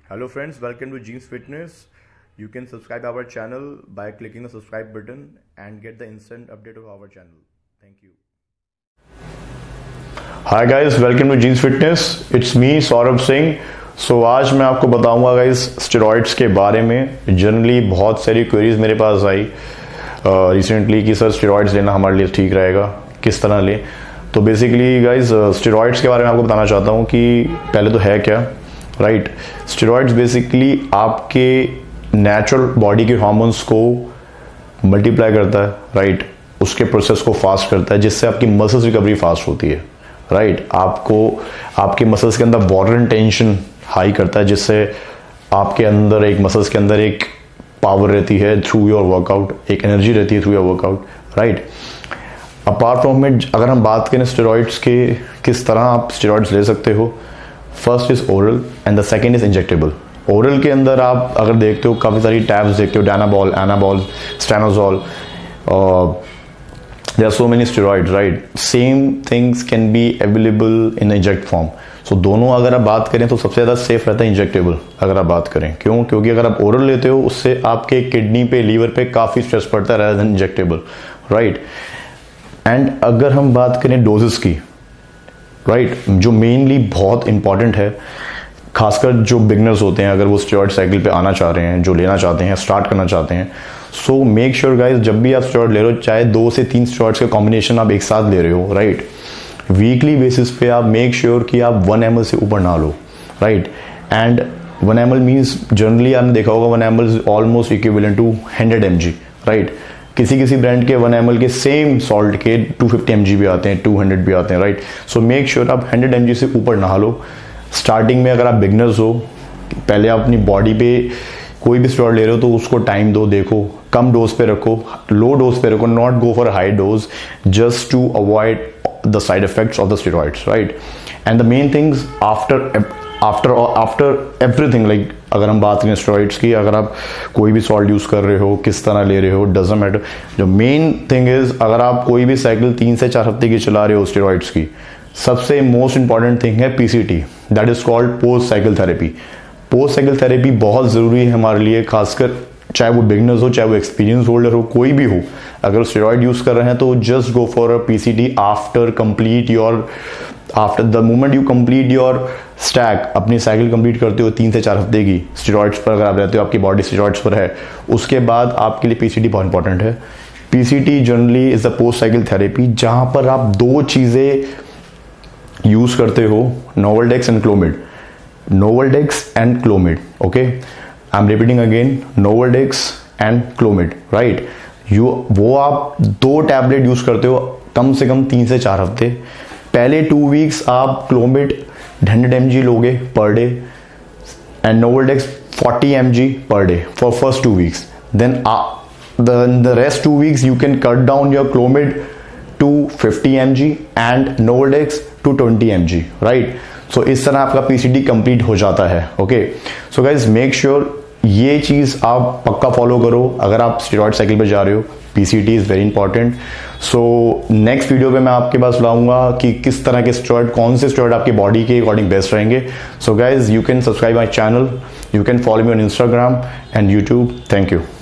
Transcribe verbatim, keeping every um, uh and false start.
Hello friends, welcome to Jeans Fitness. You can subscribe our channel by clicking the subscribe button and get the instant update of our channel. Thank you. Hi guys, welcome to Jeans Fitness. It's me Saurabh Singh. सो आज मैं आपको बताऊंगा guys steroids के बारे में. Generally बहुत सारी queries मेरे पास आई रिसेंटली uh, कि सर स्टेरॉइड्स लेना हमारे लिए ठीक रहेगा, किस तरह ले. तो बेसिकली गाइस स्टेरॉइड्स के बारे में आपको बताना चाहता हूँ कि पहले तो है क्या, राइट. स्टेरॉइड्स बेसिकली आपके नेचुरल बॉडी के हार्मोन्स को मल्टीप्लाई करता है, राइट. उसके प्रोसेस को फास्ट करता है जिससे आपकी मसल्स रिकवरी फास्ट होती है, राइट. आपको आपके मसल्स के अंदर वाटर एंड टेंशन हाई करता है जिससे आपके अंदर एक मसल्स के अंदर एक पावर रहती है थ्रू योर वर्कआउट, एक एनर्जी रहती है through your workout, right. Apart from it अगर हम बात करें स्टेरॉइड्स के किस तरह आप स्टेरॉइड्स ले सकते हो, first is oral and the second is injectable. Oral के अंदर आप अगर देखते हो काफ़ी सारी टैब्स देखते हो, डानाबॉल, एनाबॉल, स्टेनोजॉल, there are so many steroids, right. Same things can be available in inject form. so दोनों अगर आप बात करें तो सबसे ज़्यादा सेफ रहता है इंजेक्टेबल. अगर आप बात करें क्यों, क्योंकि अगर आप ओरल लेते हो उससे आपके किडनी पे, लीवर पे काफ़ी स्ट्रेस पड़ता है rather than injectable, right. And अगर हम बात करें डोजेस की, राइट right, जो मेनली बहुत इंपॉर्टेंट है खासकर जो बिगनर्स होते हैं, अगर वो स्टेरॉइड साइकिल पे आना चाह रहे हैं, जो लेना चाहते हैं, स्टार्ट करना चाहते हैं, सो मेक श्योर गाइस जब भी आप स्टेरॉइड ले रहे हो, चाहे दो से तीन स्टेरॉइड्स का कॉम्बिनेशन आप एक साथ ले रहे हो, राइट, वीकली बेसिस पे आप मेक श्योर कि आप वन एम एल से ऊपर ना लो, right. And one M L means generally आपने देखा होगा one M L is almost equivalent to hundred M G, right. किसी किसी ब्रांड के वन एम एल के सेम सॉल्ट के टू फिफ्टी एम जी भी आते हैं, टू हंड्रेड भी आते हैं, राइट. सो मेक श्योर आप हंड्रेड एम जी से ऊपर नहा लो. स्टार्टिंग में अगर आप बिगनर्स हो, पहले आप अपनी बॉडी पे कोई भी स्टेरॉइड ले रहे हो तो उसको टाइम दो, देखो कम डोज पे रखो, लो डोज पे रखो, not go for high dose just to avoid the side effects of the steroids, right. And the main things after after after everything, like अगर हम बात करें स्टेरॉइड्स की, अगर आप कोई भी सॉल्ट यूज कर रहे हो, किस तरह ले रहे हो, डजंट मैटर. जो मेन थिंग इज अगर आप कोई भी साइकिल तीन से चार हफ्ते की चला रहे हो स्टेरॉइड्स की, सबसे मोस्ट इंपॉर्टेंट थिंग है PCT, that is called post cycle therapy. Post cycle therapy बहुत जरूरी है हमारे लिए, खासकर चाहे वो बिगनर्स हो, चाहे वो एक्सपीरियंस होल्डर हो, कोई भी हो. अगर स्टेरॉइड यूज कर रहे हैं तो just go for a PCT after complete your after the moment you complete your stack. अपनी साइकिल कंप्लीट करते हो तीन से चार हफ्ते की स्टेरॉइड्स पर, अगर आप रहते हो आपकी बॉडी स्टेरॉइड्स पर है, उसके बाद आपके लिए पीसीटी बहुत इंपॉर्टेंट है. PCT generally is the post cycle therapy जहां पर आप दो चीजें यूज करते हो, Nolvadex and Clomid. Nolvadex and Clomid, okay. I am repeating again, Nolvadex and Clomid, right. You वो आप दो टैबलेट यूज करते हो कम से कम तीन से चार हफ्ते. पहले टू वीक्स आप क्लोमिड हंड्रेड एम जी लोगे per day and Nolvadex forty M G per day for first two weeks. Then the rest two weeks you can cut down your Clomid to fifty M G and Nolvadex to twenty M G, right. So इस तरह आपका PCT complete हो जाता है, okay. So guys make sure ये चीज आप पक्का फॉलो करो अगर आप स्टेरॉइड साइकिल पे जा रहे हो. PCT is very important. So next video पे मैं आपके पास लाऊंगा कि किस तरह के स्टेरॉइड, कौन से स्टेरॉइड आपकी बॉडी के अकॉर्डिंग बेस्ट रहेंगे. So guys you can subscribe my channel, you can follow me on Instagram and YouTube. Thank you.